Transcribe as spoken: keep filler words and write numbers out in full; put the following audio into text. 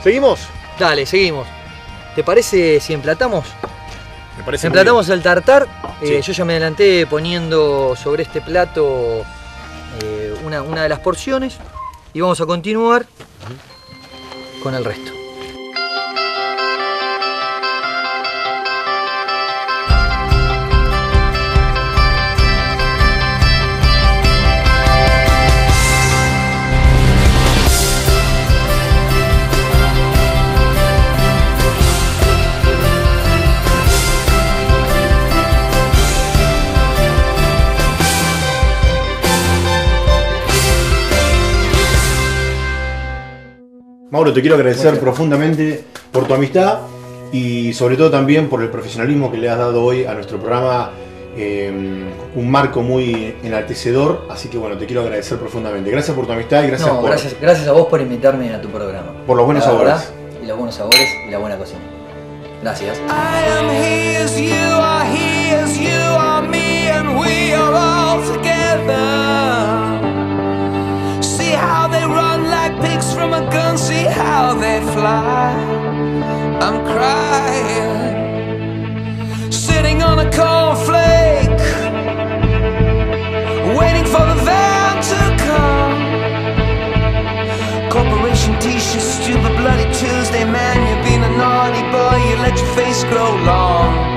¿Seguimos? Dale, seguimos. ¿Te parece si emplatamos? Me parece emplatamos el tartar. Sí. Eh, yo ya me adelanté poniendo sobre este plato eh, una, una de las porciones y vamos a continuar uh-huh. con el resto. Mauro, te quiero agradecer profundamente por tu amistad y sobre todo también por el profesionalismo que le has dado hoy a nuestro programa, eh, un marco muy enaltecedor, así que bueno, te quiero agradecer profundamente. Gracias por tu amistad y gracias no, por... Gracias, gracias a vos por invitarme a tu programa. Por los buenos sabores. Y los buenos sabores y la buena cocina. Gracias. I am he as you are, he as you are me, and we are all together. See how they run like pigs from a gun, see how they fly. I'm crying, sitting on a cornflake, waiting for the van to come. Corporation t-shirts, stupid bloody Tuesday, man, you've been a naughty boy, you let your face grow long.